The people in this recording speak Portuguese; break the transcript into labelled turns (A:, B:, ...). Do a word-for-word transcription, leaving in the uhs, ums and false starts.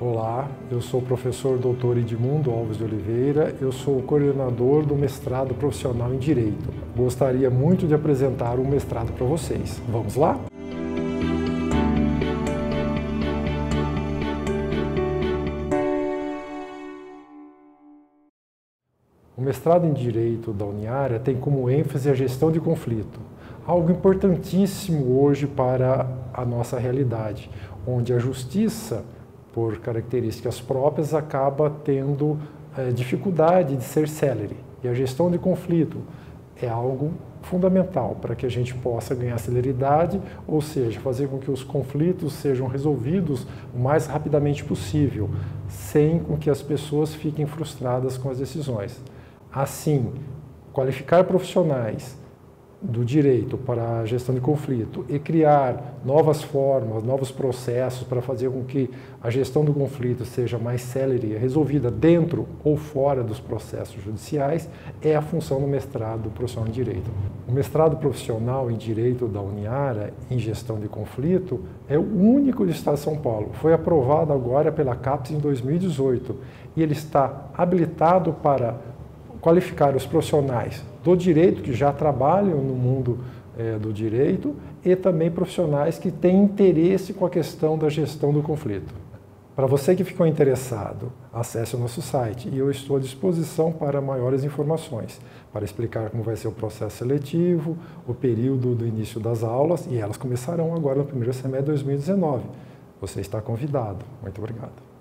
A: Olá, eu sou o professor doutor Edmundo Alves de Oliveira, eu sou o coordenador do mestrado profissional em Direito. Gostaria muito de apresentar o mestrado para vocês. Vamos lá? O mestrado em Direito da Uniara tem como ênfase a gestão de conflito, algo importantíssimo hoje para a nossa realidade, onde a justiça, por características próprias, acaba tendo é, dificuldade de ser célere. E a gestão de conflito é algo fundamental para que a gente possa ganhar celeridade, ou seja, fazer com que os conflitos sejam resolvidos o mais rapidamente possível, sem com que as pessoas fiquem frustradas com as decisões. Assim, qualificar profissionais do direito para a gestão de conflito e criar novas formas, novos processos para fazer com que a gestão do conflito seja mais célere e resolvida dentro ou fora dos processos judiciais é a função do mestrado profissional em Direito. O mestrado profissional em Direito da Uniara em Gestão de Conflito é o único do Estado de São Paulo. Foi aprovado agora pela CAPES em dois mil e dezoito e ele está habilitado para qualificar os profissionais do direito que já trabalham no mundo é, do direito e também profissionais que têm interesse com a questão da gestão do conflito. Para você que ficou interessado, acesse o nosso site e eu estou à disposição para maiores informações, para explicar como vai ser o processo seletivo, o período do início das aulas, e elas começarão agora no primeiro semestre de dois mil e dezenove. Você está convidado. Muito obrigado.